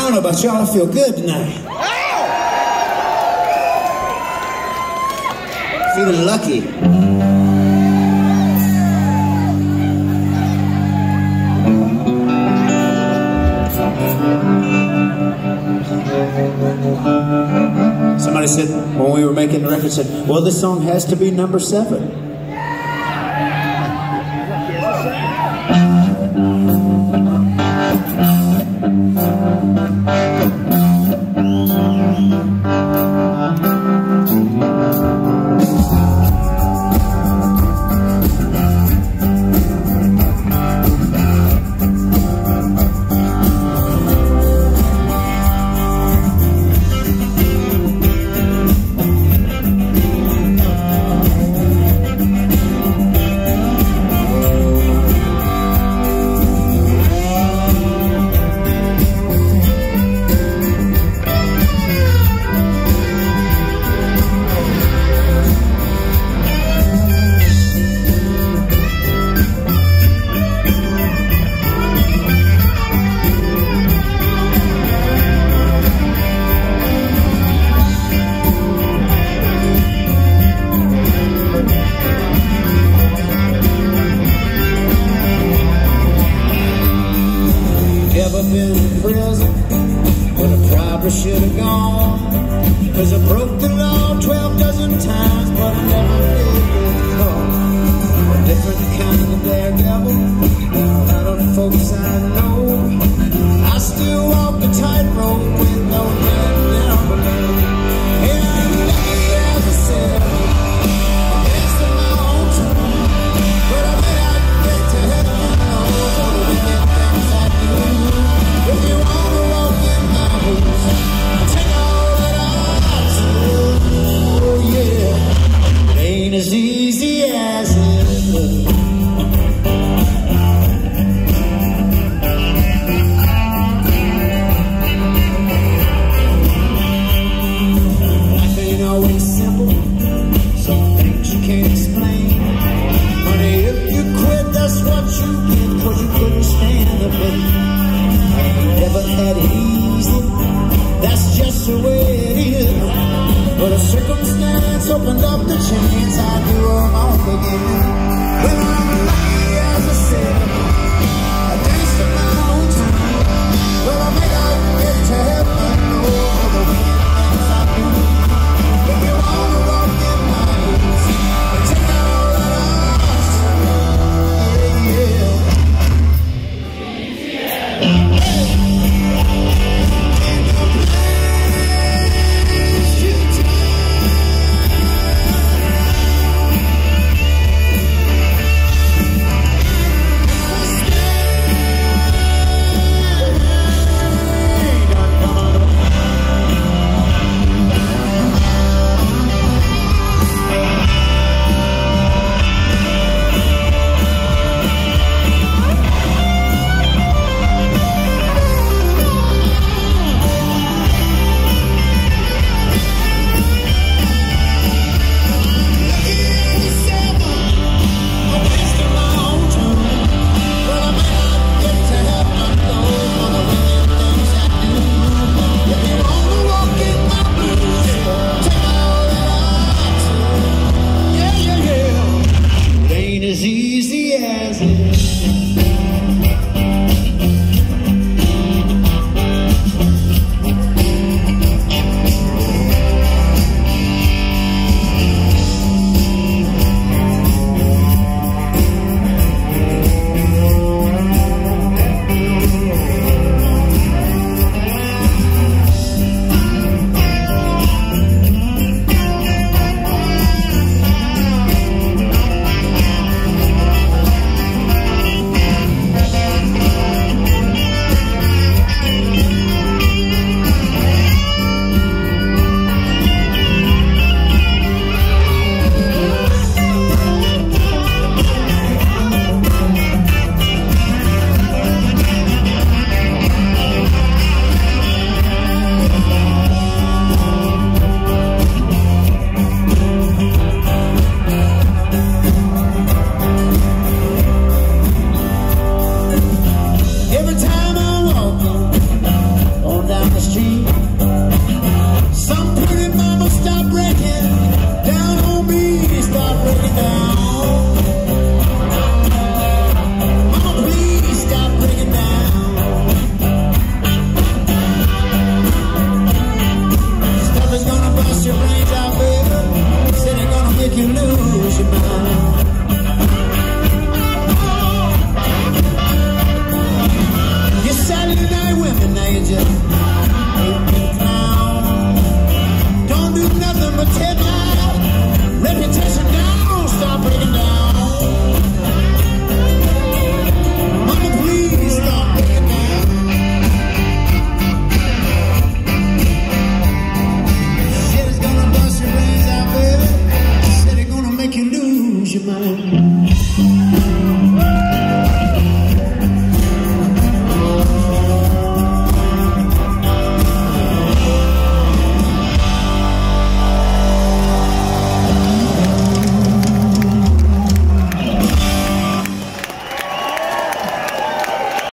don't know about y'all, I feel good tonight. Feeling lucky. Somebody said, when we were making the record, said, well, this song has to be number 7. Ever been in prison, but I probably should have gone, 'cause I broke the law 12 dozen times, but I never did get caught. A different kind of daredevil, out of the folks I know. I still walk the tightrope with no man down below. And I'm lucky as I said, it's in my own time, but I bet I'd get to heaven for the wicked things I do. If you wanna walk in my boots, take all that I do. Oh yeah, it ain't as easy as it looks. Life ain't always simple, some things you can't explain. Honey, if you quit, that's what you get, 'cause you couldn't stand the pain. Never had it easy, that's just the way it is. But a circumstance opened up the chance I do them all again.